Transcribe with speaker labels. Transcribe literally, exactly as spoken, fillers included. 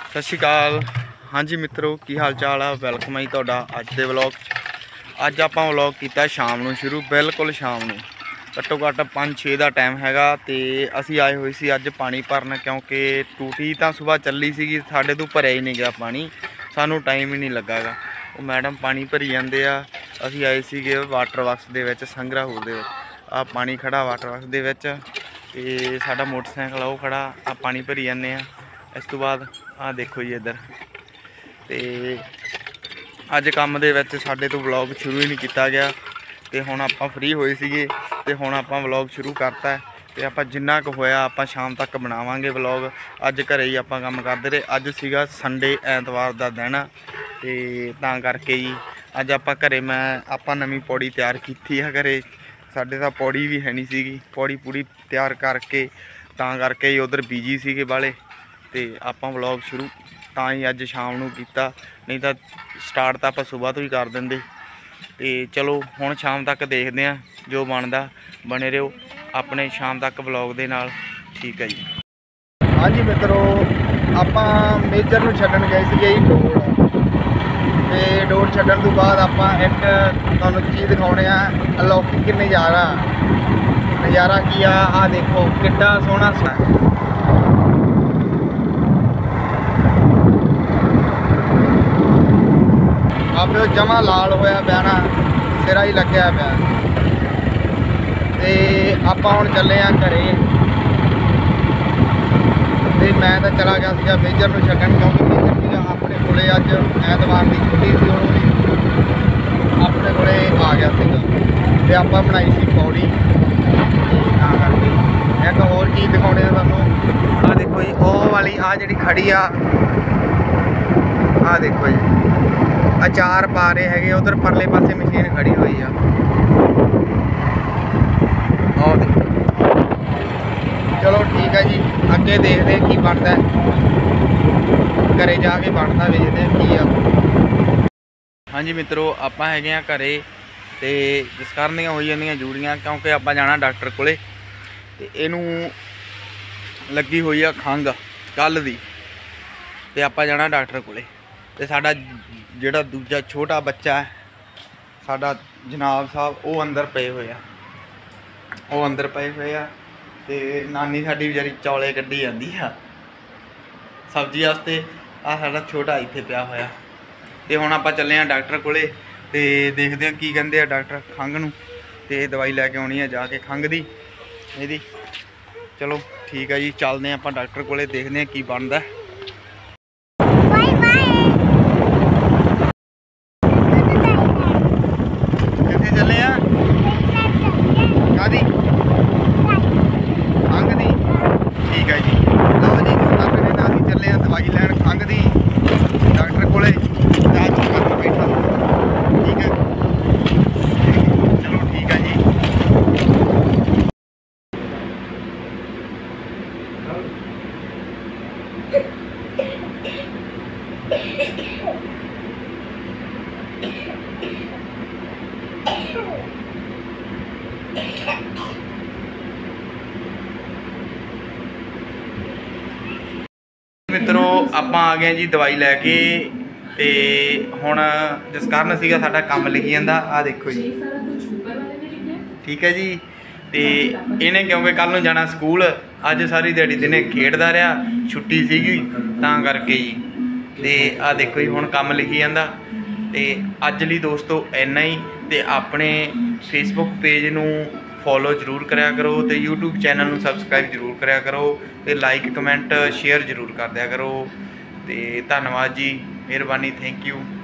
Speaker 1: सत श्री अकाल। हाँ जी मित्रों, की हाल चाल है। वेलकम है तुहाडा अज के व्लॉग। अज आपां व्लॉग किया शाम नूं शुरू, बिल्कुल शाम नूं, घट्टो घट्ट पाँच छे का टाइम हैगा। तो असी आए हुए सी अज पानी भरन, क्योंकि टूटी तो सुबह चली सी, साडे तो भरिया ही नहीं गया पानी, सानू टाइम ही नहीं लगा गा। वो मैडम पानी भरी जाते आ, असी आए सीगे वाटर वर्कस दे विच, संघराहूर दे आ पानी खड़ा वाटर वर्कस दे विच, ते साडा मोटरसाइकिल वो खड़ा, आ पानी भरी जाने आ। इस तो बाद आ देखो जी इधर, तो अज काम दे विच साडे तो व्लॉग शुरू ही नहीं किया गया। तो हुण आपां फ्री होए सीगे, ते हुण आपां व्लॉग शुरू करता। तो आपां जिन्ना क होया आपां शाम तक बनावांगे व्लॉग। अज घरे ही आपां काम करदे रहे। अज सीगा संडे, ऐतवार दा दिन, ते तां करके जी अज आपां घरे मैं आपां नवीं पौड़ी तैयार कीती है। घरे साडे तां पौड़ी भी है नहीं सीगी, पौड़ी पूरी तैयार करके तां करके उधर बिजी सीगे वाले। तो आपां व्लॉग शुरू तां ही अज शाम नूं कीता, नहीं तो स्टार्ट तो आपां सुबह तो ही कर देंदे। तो चलो हुण शाम तक देखते हैं जो बनदा, बने रहो अपने शाम तक व्लॉग दे नाल। ठीक है जी।
Speaker 2: हाँ जी मित्रों, आपां मेजर नूं छड्डण गए सीगे डोर, ते डोर छड्डण तो बाद आपां एक तुहानूं चीज़ दिखाउणे आ, अलौकिक नज़ारा। नज़ारा की आ, आ देखो किड्डा सोहना सा आपे जमा लाल होया पिया ना, सिरा ही लग्या पिया। ते आपां हुण चले आ घरे, ते मैं तो चला गया सीगा मेजर नूं छड्डण, क्योंकि मेजर सीगा अपने कोले अज ऐतवार की छुट्टी सी, हुण अपने कोले आ गया सीगा। ते आपां बनाई सी पौड़ी, तां करके एक होर चीज़ दिखाउणे आ तुहानूं। आ देखो जी, ओह वाली आ जिहड़ी खड़ी आ, आ देखो जी अचार पा रहे हैं। उधर परले पासे मशीन खड़ी हुई है, और देखो। चलो ठीक है जी, अगे देखते हैं की बनता है, घरे जाके बनता वेचते हैं की आ।
Speaker 1: हाँ जी मित्रों, आपां हैगे आ घरे, ते जिस कारण दियां होई जांदियां जूड़ियां, क्योंकि आपां जाना डॉक्टर कोले। ते इनू लगी हुई आ खंघ कल दी, ते आपां जाना डॉक्टर कोले। ते साडा जिहड़ा दूजा छोटा बच्चा है साडा जनाब साहब, वो अंदर पे हुए आ, वो अंदर पे हुए आ। ते नानी साडी बेचारी चौले कड्ढी जांदी आ सब्जी वास्ते। आ साडा छोटा इत्थे पिया होया। ते हुण आपां चले आ डॉक्टर कोले, ते देखदे आ की कहंदे आ डॉक्टर खंघ नूं, ते दवाई लैके आउणी है जाके खंघ दी इहदी। चलो ठीक है जी, चलदे आ आपां डॉक्टर कोले, देखदे आ की बनदा। मित्रों आपां आ गए जी दवाई लैके, ते हुण जिस कारण सीगा साडा काम लिखी जांदा। आ देखो जी, ठीक है जी। ते इहने क्योंकि कल नूं जाना स्कूल, अज सारी दिहाड़ी दिने खेडदा रहा, छुट्टी सीगी तां करके जी। ते आ देखो जी हुण काम लिखी जांदा। ते अज लई दोस्तों इन्ना ही। ते अपने फेसबुक पेज नूं फॉलो जरूर कराया करो, तो यूट्यूब चैनल नूं सबसक्राइब जरूर कराया करो, तो लाइक कमेंट शेयर जरूर कर दिया करो। तो धन्नवाद जी, मेहरबानी, थैंक यू।